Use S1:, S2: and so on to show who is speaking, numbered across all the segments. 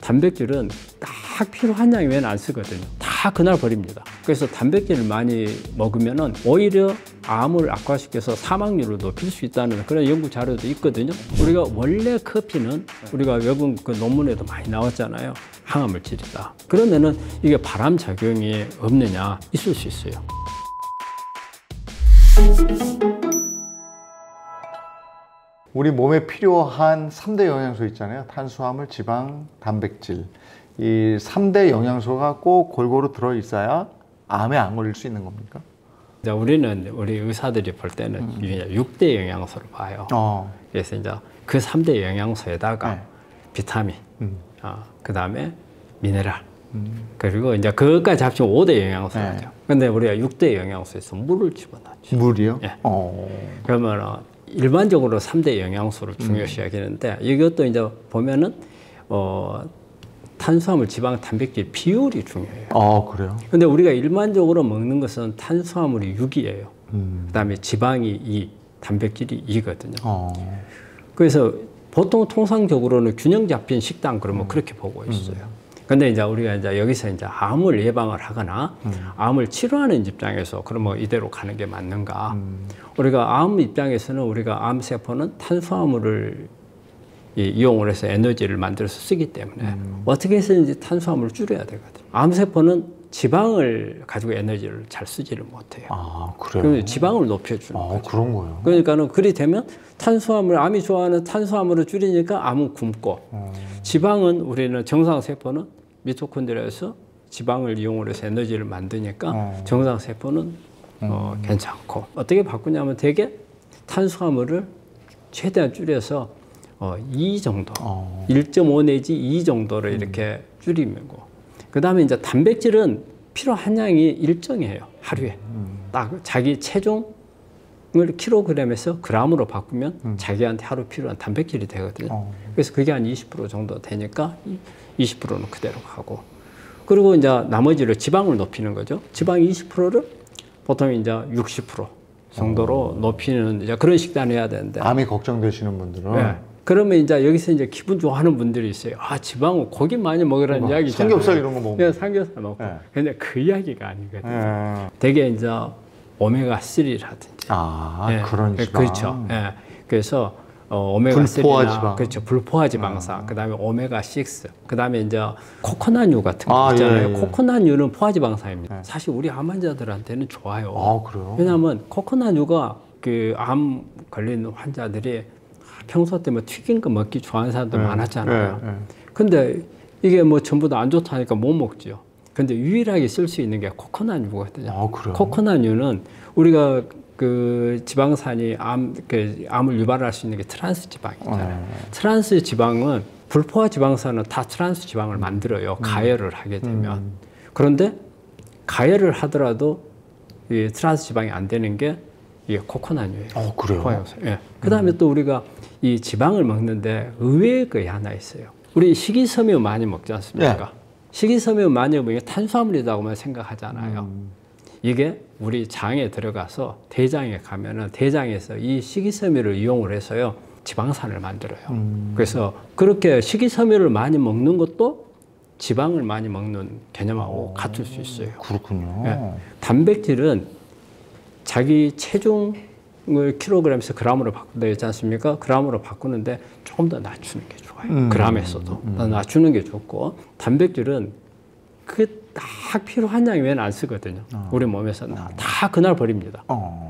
S1: 단백질은 딱 필요한 양 외에는 안 쓰거든요. 다 그날 버립니다. 그래서 단백질을 많이 먹으면은 오히려 암을 악화시켜서 사망률을 높일 수 있다는 그런 연구 자료도 있거든요. 우리가 원래 커피는 우리가 외국 그 논문에도 많이 나왔잖아요. 항암물질이다. 그러면은 이게 발암 작용이 없느냐? 있을 수 있어요.
S2: 우리 몸에 필요한 3대 영양소 있잖아요. 탄수화물, 지방, 단백질. 이 3대 영양소가 꼭 골고루 들어있어야 암에 안 걸릴 수 있는 겁니까?
S1: 우리는 우리 의사들이 볼 때는 6대 영양소를 봐요. 그래서 이제 그 3대 영양소에다가 비타민, 그 다음에 미네랄, 그리고 이제 그것까지 합치면 5대 영양소죠. 근데 우리가 6대 영양소에서 물을 집어넣죠.
S2: 물이요?
S1: 예. 그러면 일반적으로 3대 영양소를 중요시 여기는데 이것도 이제 보면은 탄수화물, 지방, 단백질 비율이 중요해요.
S2: 그래요?
S1: 근데 우리가 일반적으로 먹는 것은 탄수화물이 6이에요. 그다음에 지방이 2, 단백질이 2거든요. 그래서 보통 통상적으로는 균형 잡힌 식단 그러면 그렇게 보고 있어요. 근데 이제 우리가 이제 여기서 이제 암을 예방을 하거나 암을 치료하는 입장에서 그러면 이대로 가는 게 맞는가? 우리가 암 입장에서는 우리가 암 세포는 탄수화물을 이용을 해서 에너지를 만들어서 쓰기 때문에 어떻게 해서든지 탄수화물을 줄여야 되거든요. 암 세포는 지방을 가지고 에너지를 잘 쓰지를 못해요.
S2: 그래요?
S1: 그래서 지방을 높여주는 거죠.
S2: 그런 거예요?
S1: 그러니까는 그리 되면 탄수화물, 암이 좋아하는 탄수화물을 줄이니까 암은 굶고 지방은 우리는 정상 세포는 미토콘드리아에서 지방을 이용을 해서 에너지를 만드니까 정상 세포는 괜찮고 어떻게 바꾸냐면 되게 탄수화물을 최대한 줄여서 2 정도, 1.5 내지 2 정도를 이렇게 줄이면 그 다음에 이제 단백질은 필요 함량이 일정해요. 하루에. 딱 자기 체중을 킬로그램에서 그램으로 바꾸면 자기한테 하루 필요한 단백질이 되거든요. 그래서 그게 한 20% 정도 되니까 20%는 그대로 가고. 그리고 이제 나머지를 지방을 높이는 거죠. 지방 20%를 보통 이제 60% 정도로 높이는 이제 그런 식단을 해야 되는데.
S2: 암이 걱정되시는 분들은.
S1: 네. 그러면 이제 여기서 이제 기분 좋아하는 분들이 있어요. 지방은 고기 많이 먹으라는 이야기잖아요.
S2: 삼겹살 이런 거 먹고.
S1: 네, 삼겹살 먹고. 근데 그 이야기가 아니거든요. 되게 이제 오메가3라든지.
S2: 그런 지방.
S1: 그렇죠. 그래서 오메가3나
S2: 불포화 지방.
S1: 그렇죠. 불포화 지방산. 그다음에 오메가6. 그다음에 이제 코코넛유 같은 거 있잖아요. 코코넛유는 포화 지방산입니다. 사실 우리 암 환자들한테는 좋아요.
S2: 그래요?
S1: 왜냐하면 코코넛유가 그 암 걸린 환자들이 평소 때 뭐 튀긴 거 먹기 좋아하는 사람들 많았잖아요. 근데 이게 뭐 전부 다 안 좋다니까 못 먹죠. 근데 유일하게 쓸 수 있는 게 코코넛유거든요.
S2: 그래요?
S1: 코코넛유는 우리가 그 지방산이 암을 유발할 수 있는 게 트란스 지방이잖아요. 트란스 지방은 불포화 지방산은 다 트란스 지방을 만들어요. 가열을 하게 되면. 그런데 가열을 하더라도 이 트란스 지방이 안 되는 게 이게 코코넛유예요.
S2: 그래요?
S1: 그 다음에 또 우리가 이 지방을 먹는데 의외의 게 하나 있어요. 우리 식이섬유 많이 먹지 않습니까? 식이섬유 많이 먹으면 탄수화물이라고만 생각하잖아요. 이게 우리 장에 들어가서 대장에 가면은 대장에서 이 식이섬유를 이용을 해서요 지방산을 만들어요. 그래서 그렇게 식이섬유를 많이 먹는 것도 지방을 많이 먹는 개념하고 같을 수 있어요.
S2: 그렇군요.
S1: 단백질은 자기 체중을 킬로그램에서 그램으로 바꾼다 했지 않습니까? 그램으로 바꾸는데 조금 더 낮추는 게 좋아요. 그램에서도 더 낮추는 게 좋고 단백질은 그 딱 필요한 양 외에는 안 쓰거든요. 우리 몸에서는 다 그날 버립니다.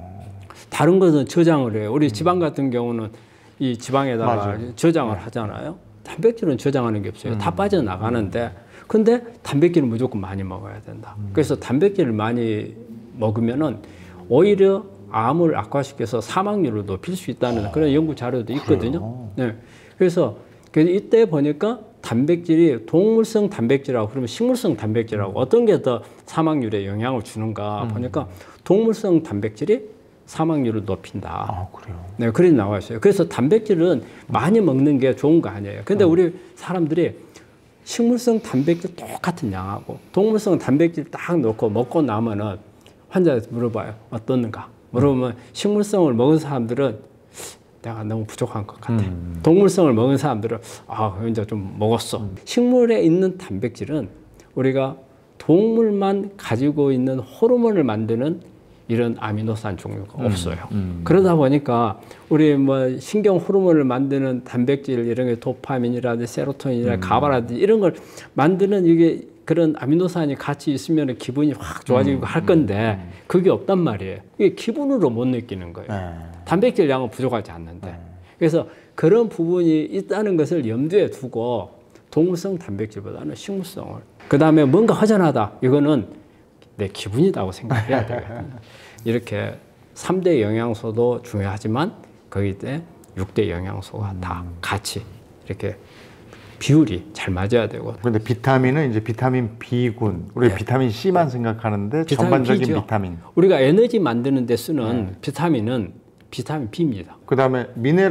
S1: 다른 것은 저장을 해요. 우리 지방 같은 경우는 이 지방에다가 저장을 하잖아요. 단백질은 저장하는 게 없어요. 다 빠져나가는데 근데 단백질은 무조건 많이 먹어야 된다. 그래서 단백질을 많이 먹으면은 오히려 암을 악화시켜서 사망률을 높일 수 있다는 그런 연구 자료도 있거든요. 그래서 이때 보니까 단백질이 동물성 단백질하고 그러면 식물성 단백질하고 어떤 게 더 사망률에 영향을 주는가 보니까 동물성 단백질이 사망률을 높인다.
S2: 그래요?
S1: 그렇게 나와 있어요. 그래서 단백질은 많이 먹는 게 좋은 거 아니에요. 근데 우리 사람들이 식물성 단백질 똑같은 양하고 동물성 단백질 딱 넣고 먹고 나면은 환자한테 물어봐요. 어떻는가? 물어보면 식물성을 먹은 사람들은 내가 너무 부족한 것 같아. 동물성을 먹은 사람들은 이제 좀 먹었어. 식물에 있는 단백질은 우리가 동물만 가지고 있는 호르몬을 만드는 이런 아미노산 종류가 없어요. 그러다 보니까 우리 뭐 신경 호르몬을 만드는 단백질 이런 게 도파민이라든지 세로토닌이라든지 가바라든지 이런 걸 만드는 이게 그런 아미노산이 같이 있으면 기분이 확 좋아지고 할 건데 그게 없단 말이에요. 이게 기분으로 못 느끼는 거예요. 단백질 양은 부족하지 않는데. 그래서 그런 부분이 있다는 것을 염두에 두고 동물성 단백질보다는 식물성을. 그 다음에 뭔가 허전하다. 이거는 내 기분이라고 생각해야 되거든요. 이렇게 3대 영양소도 중요하지만 거기에 6대 영양소가 다 같이 이렇게 비율이 잘 맞아야 되고.
S2: 근데 비타민은 이제 비타민 B군. 우리가 비타민 C만 생각하는데 전반적인
S1: B죠.
S2: 비타민.
S1: 우리가 에너지 만드는 데 쓰는 비타민은 비타민 B입니다.
S2: 그다음에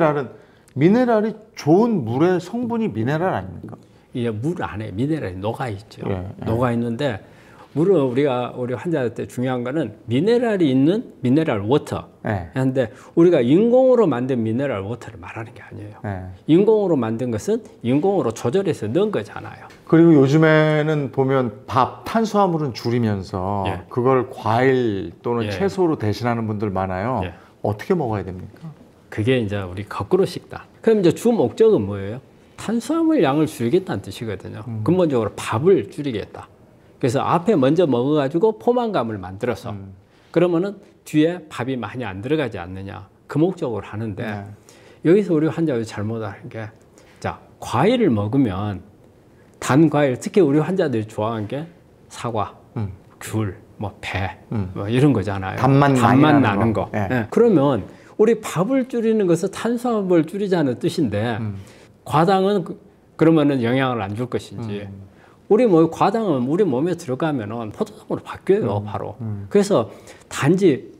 S2: 미네랄이 좋은 물의 성분이 미네랄 아닙니까?
S1: 이제 물 안에 미네랄이 녹아 있죠. 녹아 있는데 물은 우리 환자 때 중요한 거는 미네랄이 있는 미네랄 워터. 그런데 우리가 인공으로 만든 미네랄 워터를 말하는 게 아니에요. 인공으로 만든 것은 인공으로 조절해서 넣은 거잖아요.
S2: 그리고 요즘에는 보면 탄수화물은 줄이면서 그걸 과일 또는 채소로 대신하는 분들 많아요. 어떻게 먹어야 됩니까?
S1: 그게 이제 우리 거꾸로 식단. 그럼 이제 주 목적은 뭐예요? 탄수화물 양을 줄이겠다는 뜻이거든요. 근본적으로 밥을 줄이겠다. 그래서 앞에 먼저 먹어가지고 포만감을 만들어서 그러면은 뒤에 밥이 많이 안 들어가지 않느냐 그 목적으로 하는데 여기서 우리 환자들이 잘못하는 게 자 과일을 먹으면 단 과일 특히 우리 환자들이 좋아하는 게 사과, 귤, 뭐 배, 뭐 이런 거잖아요.
S2: 단맛
S1: 나는 거. 그러면 우리 밥을 줄이는 것은 탄수화물을 줄이자는 뜻인데 과당은 그러면은 영향을 안 줄 것인지. 우리 과당은 우리 몸에 들어가면은 포도당으로 바뀌어요, 바로. 그래서 단지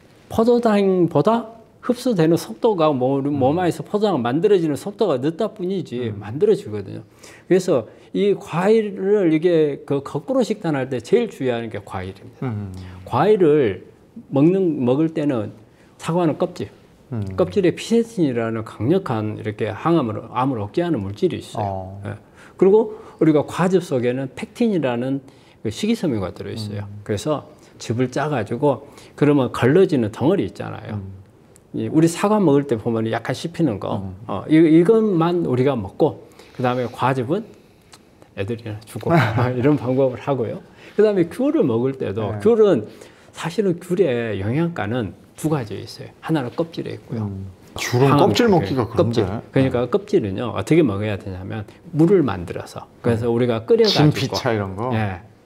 S1: 포도당보다 흡수되는 속도가 우리 몸 안에서 포도당 만들어지는 속도가 늦다 뿐이지 만들어지거든요. 그래서 이 과일을 이게 거꾸로 식단할 때 제일 주의하는 게 과일입니다. 과일을 먹을 때는 사과는 껍질. 껍질에 피세틴이라는 강력한 이렇게 암을 억제하는 물질이 있어요. 그리고 우리가 과즙 속에는 펙틴이라는 식이섬유가 들어있어요. 그래서 즙을 짜가지고 그러면 걸러지는 덩어리 있잖아요. 우리 사과 먹을 때 보면 약간 씹히는 거 이것만 우리가 먹고 그 다음에 과즙은 애들이나 주고 이런 방법을 하고요. 그 다음에 귤을 먹을 때도 귤은 사실은 귤의 영양가는 두 가지 있어요. 하나는 껍질에 있고요.
S2: 귤은 껍질 먹기가 그런데.
S1: 그러니까 껍질은요 어떻게 먹어야 되냐면 물을 만들어서 그래서 우리가 끓여가지고
S2: 진피차 이런 거.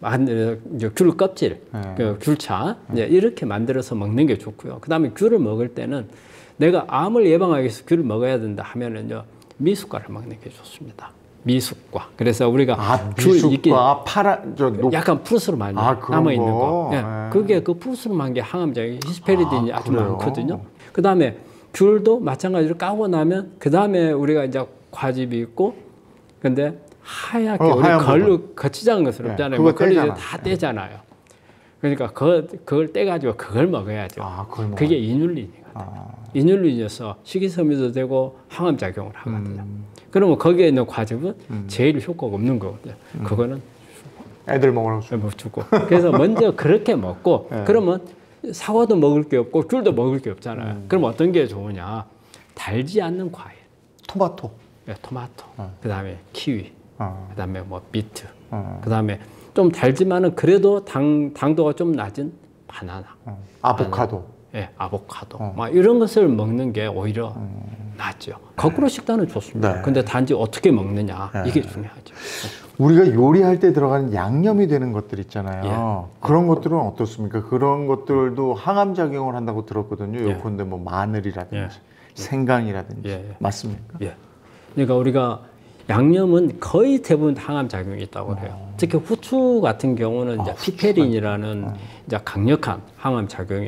S1: 귤 껍질, 귤차 이렇게 만들어서 먹는 게 좋고요. 그다음에 귤을 먹을 때는 내가 암을 예방하기 위해서 귤을 먹어야 된다 하면은요 미숫가를 먹는 게 좋습니다. 미숫과. 그래서 우리가
S2: 미숫과 파란
S1: 약간 푸르스름한 남아 있는 거. 그게 그 푸르스름한 게 항암작용 히스페리딘이 아주 많거든요. 그다음에 귤도 마찬가지로 까고 나면 그다음에 우리가 이제 과즙이 있고 근데 하얗게 우리 거치장한 것은 없잖아요. 뭐 걸리죠. 다 떼잖아요. 그러니까 그걸 떼가지고 그걸 먹어야죠. 그게 이눌린이거든요. 이눌린이어서 식이섬유도 되고 항암작용을 하거든요. 그러면 거기에 있는 과즙은 제일 효과가 없는 거거든요. 그거는
S2: 애들 먹으라고
S1: 주고. 그래서 먼저 그렇게 먹고 그러면 사과도 먹을 게 없고 귤도 먹을 게 없잖아요. 그럼 어떤 게 좋으냐? 달지 않는 과일.
S2: 토마토.
S1: 토마토. 그다음에 키위. 그다음에 뭐 비트. 그다음에 좀 달지만은 그래도 당도가 좀 낮은 바나나.
S2: 아보카도.
S1: 아보카도. 막 이런 것을 먹는 게 오히려 낫죠. 거꾸로 식단은 좋습니다. 근데 단지 어떻게 먹느냐 이게 중요하죠.
S2: 우리가 요리할 때 들어가는 양념이 되는 것들 있잖아요. 그런 것들은 어떻습니까? 그런 것들도 항암 작용을 한다고 들었거든요. 요컨대 뭐 마늘이라든지 생강이라든지 맞습니까?
S1: 그러니까 우리가 양념은 거의 대부분 항암 작용이 있다고 해요. 특히 후추 같은 경우는 이제 피페린이라는 이제 강력한 항암 작용이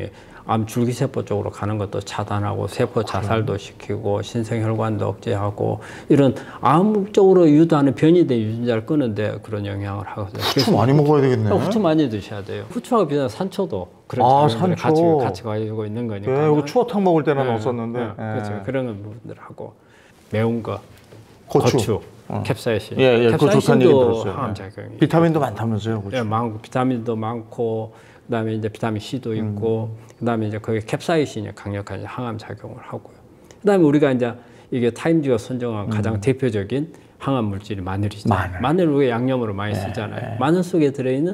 S1: 암 줄기세포 쪽으로 가는 것도 차단하고 세포 자살도 시키고 신생혈관도 억제하고 이런 암 쪽으로 유도하는 변이된 유전자를 끄는데 그런 영향을 하거든요.
S2: 후추 많이 먹어야 되겠네요.
S1: 후추 많이 드셔야 돼요. 후추하고 비슷한 산초도 그런 작용들이 같이 가지고 있는 거니까.
S2: 네, 이거 추어탕 먹을 때나 넣었었는데.
S1: 네, 그렇죠. 그런 부분들하고 매운 거,
S2: 고추,
S1: capsaicin.
S2: 예, 그거 좋다는 얘기 들었어요.
S1: 항암 작용이.
S2: 비타민도 많다면서요, 고추.
S1: 예, 많고 비타민도 많고 그다음에 이제 비타민 C도 있고 그다음에 이제 거기 캡사이신이 강력한 항암 작용을 하고요. 그다음에 우리가 이제 이게 타임즈가 선정한 가장 대표적인 항암 물질이 마늘이잖아요. 마늘 우리가 양념으로 많이 쓰잖아요. 마늘 속에 들어있는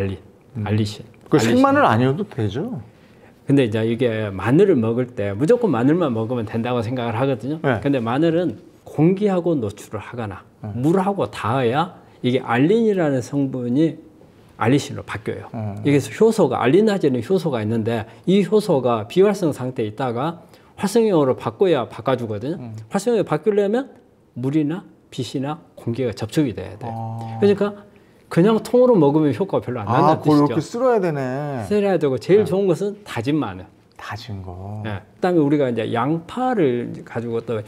S1: 알리신.
S2: 그 생마늘 아니어도 되죠?
S1: 근데 이제 이게 마늘을 먹을 때 무조건 마늘만 먹으면 된다고 생각을 하거든요.
S2: 네.
S1: 근데 마늘은 공기하고 노출을 하거나 물하고 닿아야 이게 알린이라는 성분이 알리신으로 바뀌어요. 이게 효소가 알리나제는 효소가 있는데 이 효소가 비활성 상태에 있다가 활성형으로 바꿔주거든요. 활성형으로 바뀌려면 물이나 빛이나 공기가 접촉이 돼야 돼요. 그러니까 그냥 통으로 먹으면 효과가 별로 안 난다는 뜻이죠.
S2: 그걸 이렇게 쓸어야 되네.
S1: 쓸어야 되고 제일 좋은 것은 다진 마늘.
S2: 다진 거.
S1: 네. 그다음에 우리가 이제 양파를 가지고 또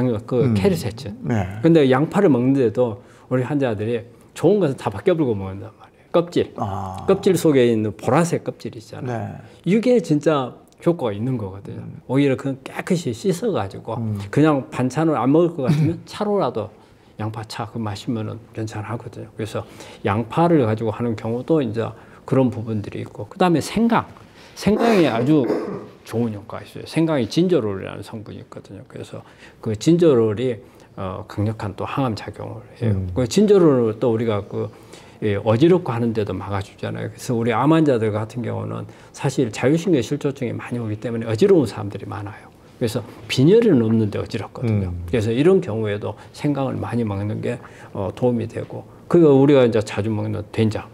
S1: 캐리세츠.
S2: 네.
S1: 근데 양파를 먹는데도 우리 환자들이 좋은 것은 다 바꿔불고 먹는단 말이에요. 껍질. 껍질 속에 있는 보라색 껍질 있잖아요.
S2: 네.
S1: 이게 진짜 효과가 있는 거거든요. 오히려 그건 깨끗이 씻어가지고 그냥 반찬을 안 먹을 것 같으면 차로라도 양파차 그 마시면은 괜찮하거든요. 그래서 양파를 가지고 하는 경우도 이제 그런 부분들이 있고, 그 다음에 생강이 아주 좋은 효과가 있어요. 생강이 진저롤이라는 성분이 있거든요. 그래서 그 진저롤이 강력한 또 항암 작용을 해요. 그 진저롤을 또 우리가 어지럽고 하는데도 막아주잖아요. 그래서 우리 암 환자들 같은 경우는 사실 자율신경 실조증이 많이 오기 때문에 어지러운 사람들이 많아요. 그래서 빈혈은 없는데 어지럽거든요. 그래서 이런 경우에도 생강을 많이 먹는 게 도움이 되고, 그리고 우리가 이제 자주 먹는 된장.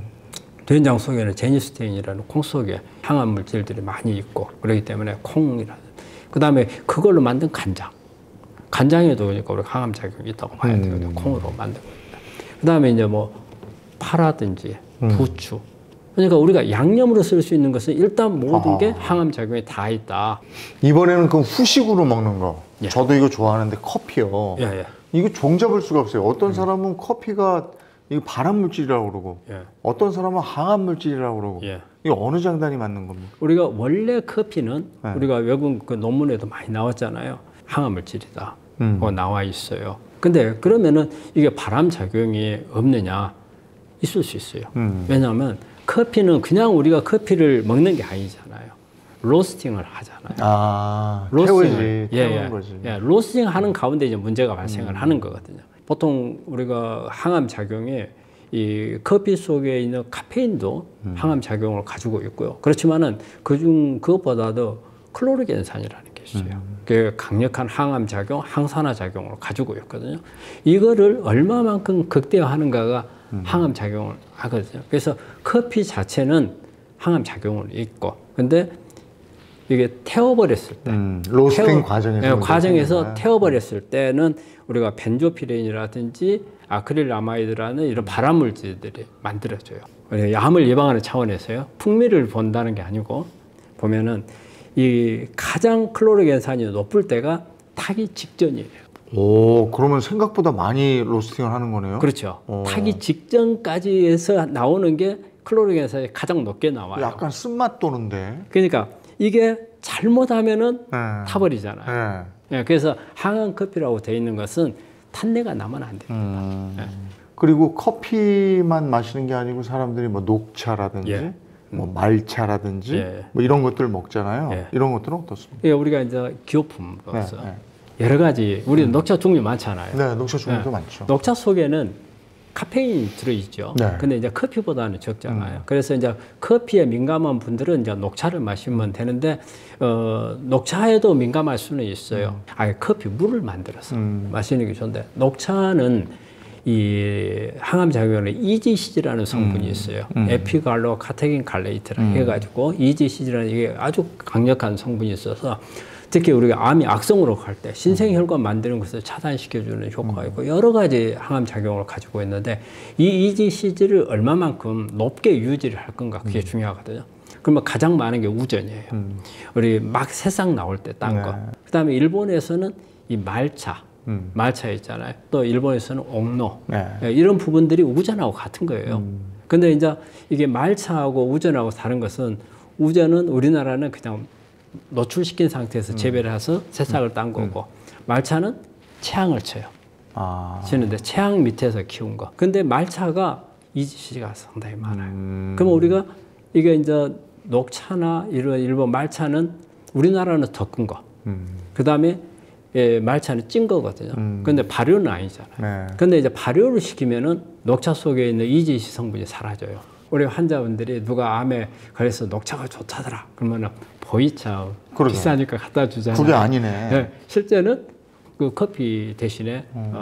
S1: 된장 속에는 제니스테인이라는 콩 속에 항암 물질들이 많이 있고 그렇기 때문에 콩이라는. 그 다음에 그걸로 만든 간장. 간장에도 그러니까 우리 항암 작용이 있다고 봐야 되거든요. 콩으로 만든 겁니다. 그 다음에 이제 뭐 파라든지 부추. 그러니까 우리가 양념으로 쓸 수 있는 것은 일단 모든 게 항암 작용이 다 있다.
S2: 이번에는 그 후식으로 먹는 거.
S1: 예.
S2: 저도 이거 좋아하는데 커피요.
S1: 예.
S2: 이거 종잡을 수가 없어요. 어떤 사람은 커피가 이거 발암 물질이라고 그러고, 어떤 사람은 항암 물질이라고 그러고. 이게 어느 장단이 맞는 겁니까?
S1: 우리가 원래 커피는 우리가 외국 그 논문에도 많이 나왔잖아요. 항암 물질이다. 그거 나와 있어요. 근데 그러면은 이게 발암 작용이 없느냐? 있을 수 있어요. 왜냐하면 커피는 그냥 우리가 커피를 먹는 게 아니잖아요. 로스팅을 하잖아요.
S2: 태우는 거지.
S1: 로스팅 하는 가운데 이제 문제가 발생을 하는 거거든요. 보통 우리가 항암 작용이 이 커피 속에 있는 카페인도 항암 작용을 가지고 있고요. 그렇지만은 그것보다도 클로르겐산이라는 게 있어요. 그 강력한 항암 작용, 항산화 작용을 가지고 있거든요. 이거를 얼마만큼 극대화하는가가 항암 작용을 하거든요. 그래서 커피 자체는 항암 작용은 있고, 근데 이게 태워버렸을 때,
S2: 로스팅
S1: 과정에서 태워버렸을 때는 우리가 벤조피렌이라든지 아크릴아마이드라는 이런 발암 물질들이 만들어져요. 암을 예방하는 차원에서요. 풍미를 본다는 게 아니고 보면은 이 가장 클로르겐산이 높을 때가 타기 직전이에요.
S2: 오, 그러면 생각보다 많이 로스팅을 하는 거네요.
S1: 그렇죠. 타기 직전까지 해서 나오는 게 클로르겐산이 가장 높게 나와요.
S2: 약간 쓴맛 도는데.
S1: 그러니까 이게 잘못하면은 타버리잖아요. 그래서 항암 커피라고 되어 있는 것은 탄내가 나면 안 됩니다.
S2: 그리고 커피만 마시는 게 아니고 사람들이 뭐 녹차라든지 뭐 말차라든지 뭐 이런 것들 먹잖아요. 이런 것들은 어떻습니까?
S1: 우리가 이제 기호품으로서 여러 가지 우리 녹차 종류 많잖아요.
S2: 네, 녹차 종류도 많죠.
S1: 녹차 속에는 카페인이 들어있죠. 근데 이제 커피보다는 적잖아요. 그래서 이제 커피에 민감한 분들은 이제 녹차를 마시면 되는데, 녹차에도 민감할 수는 있어요. 아예 커피 물을 만들어서 마시는 게 좋은데, 녹차는 이 항암 작용에 이지시즈라는 성분이 있어요. 에피갈로 카테킨 갈레이트라 해가지고 이지시즈라는 이게 아주 강력한 성분이 있어서 특히 우리가 암이 악성으로 갈 때 신생혈관 만드는 것을 차단시켜주는 효과가 있고 여러 가지 항암 작용을 가지고 있는데 이 이지시즈를 얼마만큼 높게 유지를 할 건가 그게 중요하거든요. 그러면 가장 많은 게 우전이에요. 우리 막 새싹 나올 때 딴 거. 그다음에 일본에서는 이 말차 있잖아요. 또 일본에서는 옥노. 이런 부분들이 우전하고 같은 거예요. 근데 이제 이게 말차하고 우전하고 다른 것은 우전은 우리나라는 그냥 노출시킨 상태에서 재배를 해서 새싹을 딴 거고 말차는 채양을 쳐요. 치는데 채양 밑에서 키운 거. 근데 말차가 이지씨가 상당히 많아요. 그럼 우리가 이게 이제 녹차나 이런 일본 말차는 우리나라는 더 큰 거. 그다음에 말차는 찐 거거든요. 근데 발효는 아니잖아요. 근데 이제 발효를 시키면은 녹차 속에 있는 이지씨 성분이 사라져요. 우리 환자분들이 누가 암에 걸려서 녹차가 좋다더라. 그러면은 보이차 비싸니까 갖다 주잖아요.
S2: 그게 아니네.
S1: 네, 실제는 그 커피 대신에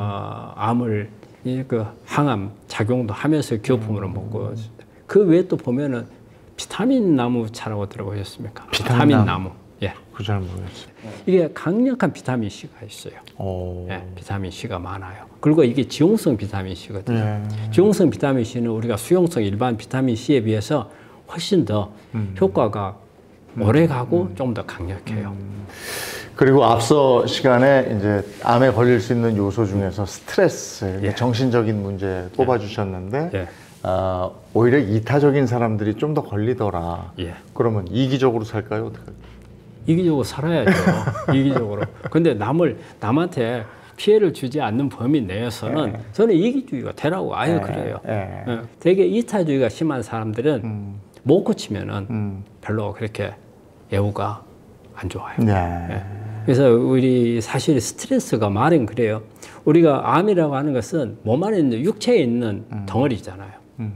S1: 암을 그 항암 작용도 하면서 기호품으로 먹고 그 외에 또 보면은 비타민 나무 차라고 들어보셨습니까? 비타민 나무. 예.
S2: 그 잘 모르겠어요.
S1: 이게 강력한 비타민 C가 있어요. 예, 비타민 C가 많아요. 그리고 이게 지용성 비타민 C거든요. 지용성 비타민 C는 우리가 수용성 일반 비타민 C에 비해서 훨씬 더 효과가 오래 가고 좀 더 강력해요.
S2: 그리고 앞서 시간에 이제 암에 걸릴 수 있는 요소 중에서 스트레스, 정신적인 문제 꼽아주셨는데 오히려 이타적인 사람들이 좀 더 걸리더라. 그러면 이기적으로 살까요? 어떻게?
S1: 이기적으로 살아야죠. 이기적으로. 근데 남한테 피해를 주지 않는 범위 내에서는 저는 이기주의가 되라고 아예 그래요. 되게 이타주의가 심한 사람들은 못 고치면은 별로 그렇게 예후가 안 좋아요. 그래서 우리 사실 스트레스가 말은 그래요. 우리가 암이라고 하는 것은 몸 안에 있는 육체에 있는 덩어리잖아요.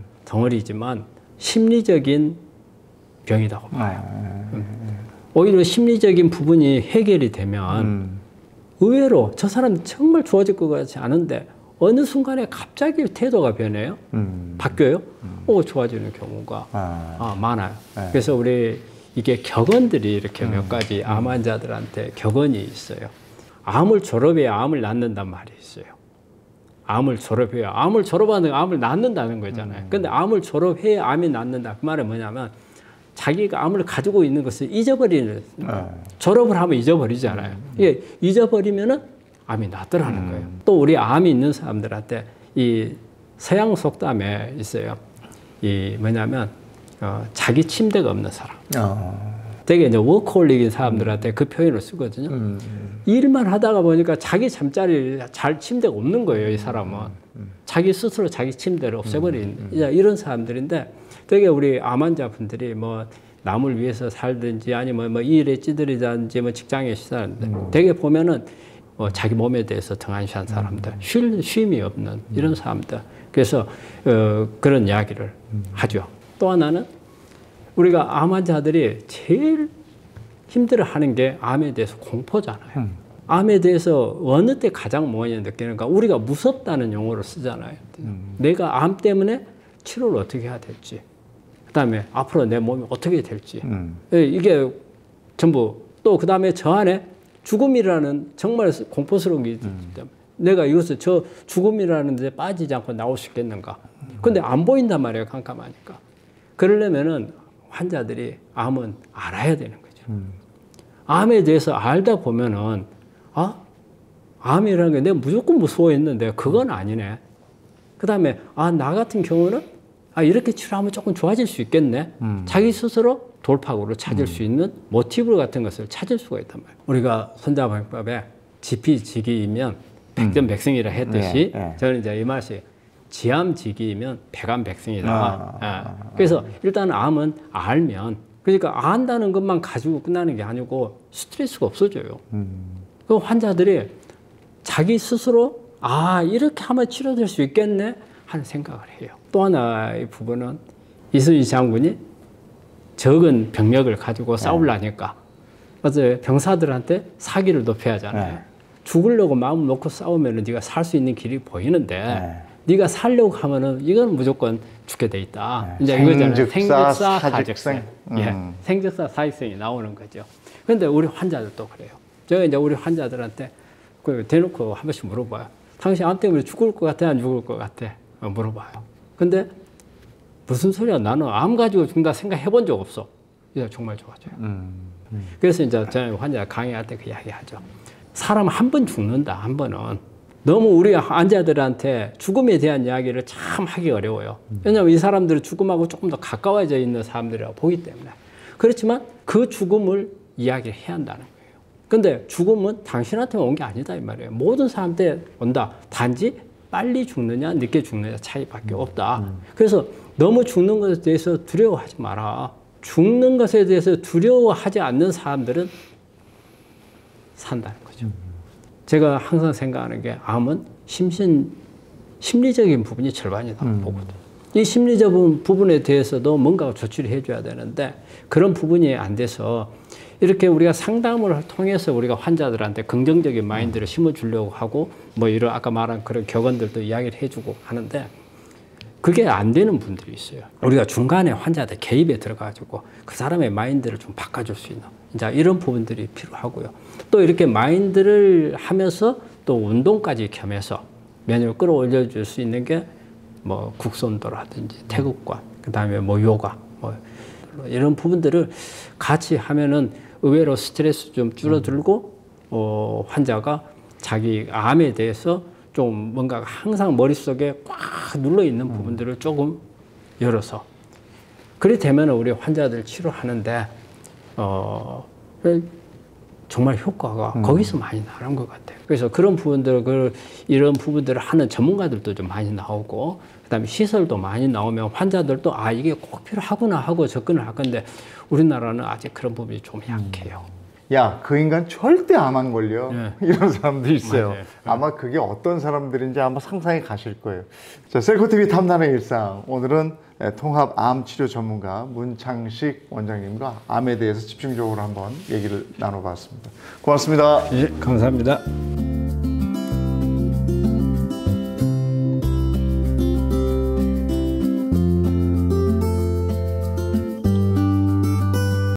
S1: 덩어리지만 심리적인 병이라고 봐요. 오히려 심리적인 부분이 해결이 되면 의외로 저 사람 정말 좋아질 것 같지 않은데 어느 순간에 갑자기 태도가 변해요. 바뀌어요. 좋아지는 경우가 많아요. 그래서 우리 이게 격언들이 이렇게 몇 가지 암 환자들한테 격언이 있어요. 암을 졸업해야 암을 낳는단 말이 있어요. 암을 졸업해야 암을 졸업하는 암을 낳는다는 거잖아요. 근데 암을 졸업해야 암이 낳는다. 그 말은 뭐냐면 자기가 암을 가지고 있는 것을 잊어버리는 졸업을 하면 잊어버리잖아요. 이게 잊어버리면은 암이 낫더라는 거예요. 또 우리 암이 있는 사람들한테 이 서양 속담에 있어요. 이 뭐냐면 자기 침대가 없는 사람. 되게 이제 워커홀릭인 사람들한테 그 표현을 쓰거든요. 일만 하다가 보니까 자기 잠자리 잘 침대가 없는 거예요, 이 사람은. 자기 스스로 자기 침대를 없애버린 이런 사람들인데 되게 우리 암 환자분들이 뭐 남을 위해서 살든지 아니면 뭐 일에 찌들이든지 뭐 직장에 시달하는데 되게 보면은 자기 몸에 대해서 등한시한 사람들, 쉼이 없는 이런 사람들. 그래서 그런 이야기를 하죠. 또 하나는 우리가 암 환자들이 제일 힘들어하는 게 암에 대해서 공포잖아요. 암에 대해서 어느 때 가장 많이 느끼는가? 우리가 무섭다는 용어를 쓰잖아요. 내가 암 때문에 치료를 어떻게 해야 될지, 그다음에 앞으로 내 몸이 어떻게 될지, 이게 전부 또 그다음에 저 안에 죽음이라는 정말 공포스러운 게 있기 때문에 내가 이것을 저 죽음이라는 데 빠지지 않고 나올 수 있겠는가? 근데 안 보인단 말이에요, 깜깜하니까. 그러려면은 환자들이 암은 알아야 되는 거죠. 암에 대해서 알다 보면은 암이라는 게 내가 무조건 무서워했는데 그건 아니네. 그 다음에 나 같은 경우는 이렇게 치료하면 조금 좋아질 수 있겠네. 자기 스스로 돌파구를 찾을 수 있는 모티브 같은 것을 찾을 수가 있단 말이에요. 우리가 손자병법에 지피지기이면 백전백승이라 했듯이 저는 이제 이 맛이 지암지기이면 백암백승이다. 그래서 일단 암은 알면, 그러니까 안다는 것만 가지고 끝나는 게 아니고 스트레스가 없어져요. 그 환자들이 자기 스스로 이렇게 하면 치료될 수 있겠네 하는 생각을 해요. 또 하나의 부분은 이순신 장군이 적은 병력을 가지고 싸우려니까 맞아요. 병사들한테 사기를 높여야 하잖아요. 죽으려고 마음 놓고 싸우면 네가 살 수 있는 길이 보이는데 네가 살려고 하면은 이건 무조건 죽게 돼 있다. 이제 이거잖아요. 생즉사 사직생. 생즉사 사직생이 나오는 거죠. 그런데 우리 환자들도 그래요. 제가 이제 우리 환자들한테 대놓고 한 번씩 물어봐요. 당신 암 때문에 죽을 것 같아, 안 죽을 것 같아? 물어봐요. 근데 무슨 소리야? 나는 암 가지고 죽는다 생각해 본 적 없어. 이제 정말 좋아져요. 그래서 이제 저는 환자 강의할 때 그 이야기하죠. 사람 한 번 죽는다. 한 번은 너무 우리 환자들한테 죽음에 대한 이야기를 참 하기 어려워요. 왜냐하면 이 사람들은 죽음하고 조금 더 가까워져 있는 사람들이라고 보기 때문에. 그렇지만 그 죽음을 이야기해야 한다는 거예요. 근데 죽음은 당신한테 온 게 아니다 이 말이에요. 모든 사람한테 온다. 단지 빨리 죽느냐 늦게 죽느냐 차이밖에 없다. 그래서 너무 죽는 것에 대해서 두려워하지 마라. 죽는 것에 대해서 두려워하지 않는 사람들은 산다는 거죠. 제가 항상 생각하는 게 암은 심리적인 부분이 절반이라고 보거든요. 이 심리적 부분에 대해서도 뭔가 조치를 해줘야 되는데 그런 부분이 안 돼서 이렇게 우리가 상담을 통해서 우리가 환자들한테 긍정적인 마인드를 심어주려고 하고 뭐 이런 아까 말한 그런 격언들도 이야기를 해주고 하는데 그게 안 되는 분들이 있어요. 우리가 중간에 환자들 개입에 들어가지고 그 사람의 마인드를 좀 바꿔줄 수 있는 이제 이런 부분들이 필요하고요. 또 이렇게 마인드를 하면서 또 운동까지 겸해서 면역을 끌어올려 줄 수 있는 게 뭐 국선도라든지 태극관, 그다음에 뭐 요가, 뭐 이런 부분들을 같이 하면은 의외로 스트레스 좀 줄어들고 환자가 자기 암에 대해서 좀 뭔가 항상 머릿속에 꽉 눌러 있는 부분들을 조금 열어서 그래 되면 우리 환자들 치료하는데 정말 효과가 거기서 많이 나는 것 같아요. 그래서 그런 부분들, 이런 부분들을 하는 전문가들도 좀 많이 나오고, 그다음에 시설도 많이 나오면 환자들도 아 이게 꼭 필요하구나 하고 접근을 할 건데 우리나라는 아직 그런 부분이 좀 약해요.
S2: 야, 그 인간 절대 암 안 걸려.
S1: 네.
S2: 이런 사람도 있어요.
S1: 맞아요.
S2: 아마 그게 어떤 사람들인지 아마 상상이 가실 거예요. 자, 셀코TV 탐나는 일상. 오늘은 통합 암 치료 전문가 문창식 원장님과 암에 대해서 집중적으로 한번 얘기를 나눠봤습니다. 고맙습니다.
S1: 예, 감사합니다.